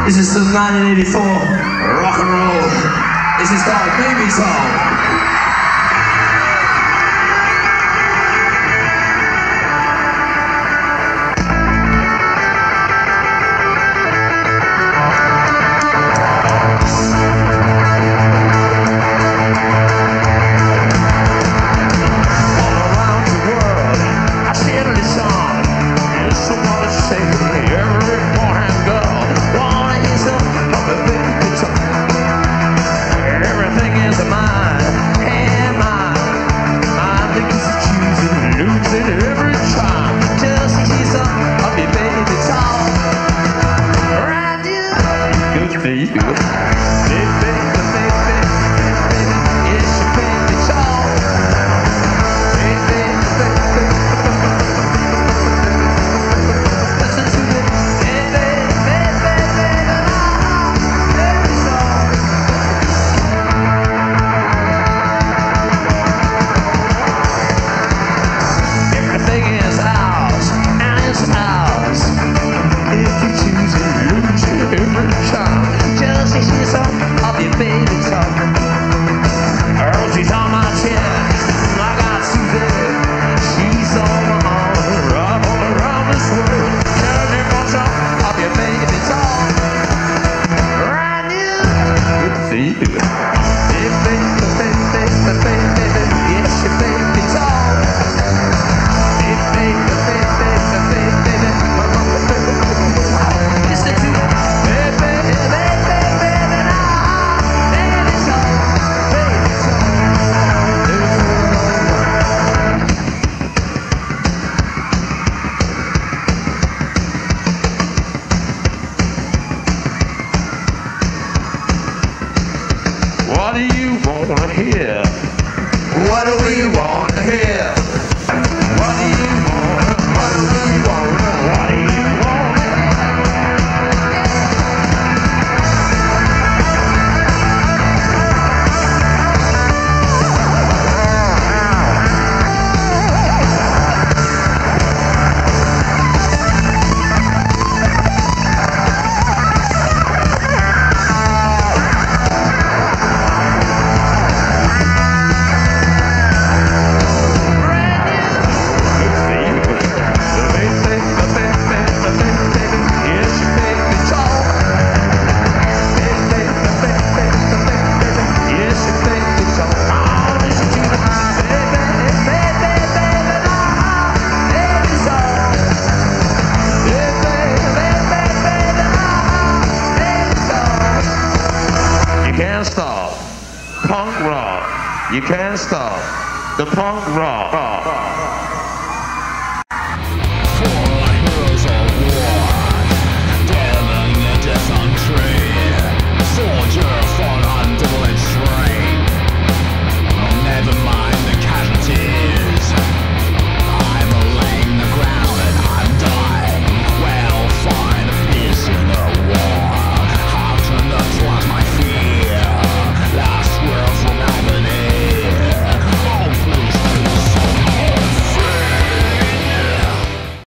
This is some 1984 rock and roll. This is called Baby Song. What do you want to hear? What do we want to hear? What do you want? What do we want? What do you want? Can't stop punk rock. You can't stop the punk rock.